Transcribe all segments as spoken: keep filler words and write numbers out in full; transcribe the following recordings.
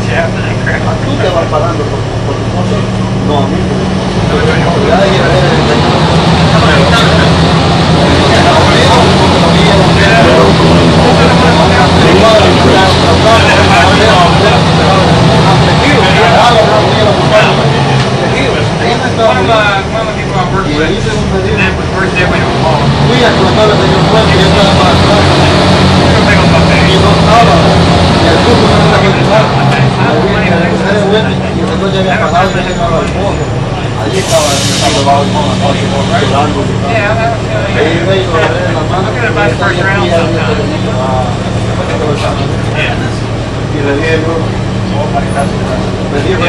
Tú te vas pagando por, por tus cosas. No, a mí no. Ya llegaré el fui a colocar el señor Juan y yo estaba para atrás y no estaba el curso no estaba igual y el señor ya había pasado y se estaba al fondo allí estaba salvado el mono llorando y iba y lo agarré en la mano y le dije yo le dije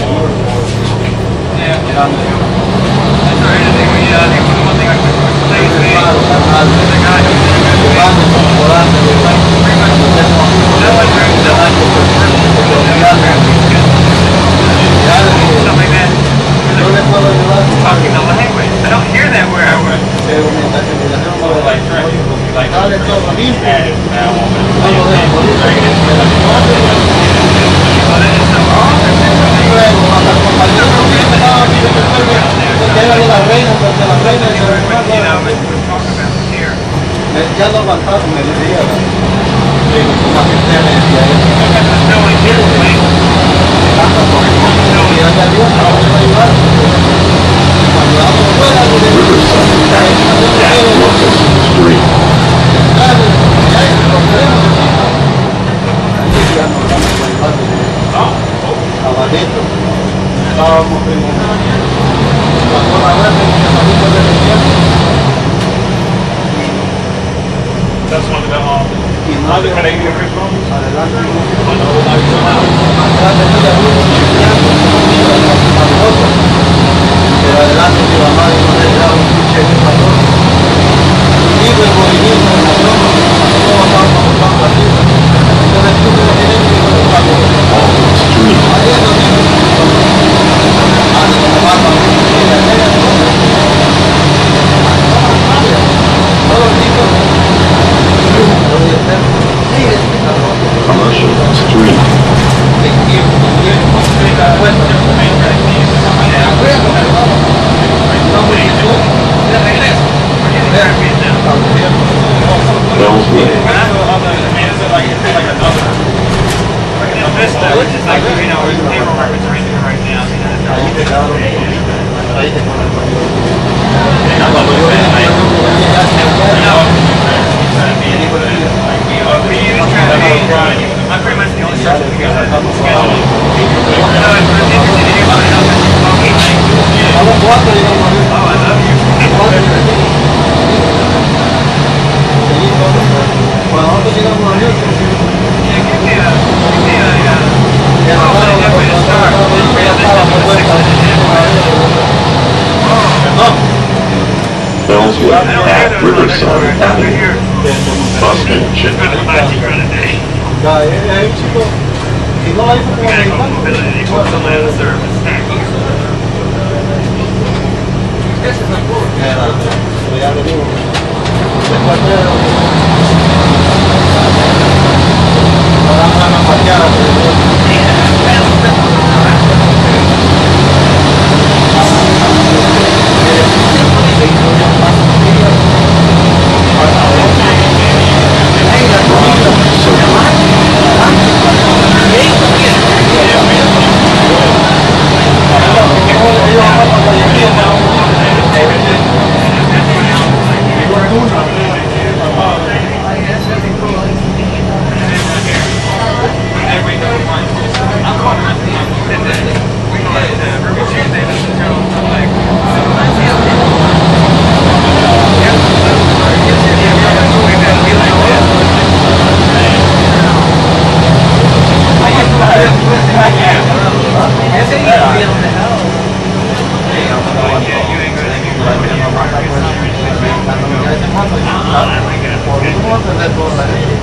ya lo aguantaron, me decía una gente me decía estábamos That's one of the um, uh, the Canadian fish bones? Pero adelante mi mamá y no le daba un pinche de calor. Y el movimiento de la zona, todo estaba como tan fácil. Entonces tú te lo tienes que ir con el calor. Ahí es donde antes de la barba, y la negra, todos los chicos. Commercial Street. I'm pretty much the only person who got a schedule. Oh, I love you. Bellswood at Riverside Avenue. Busmanship. Ya, eh, chico, si no hay como ya le digo, después de ahora van a patear Yeah, you ain't gonna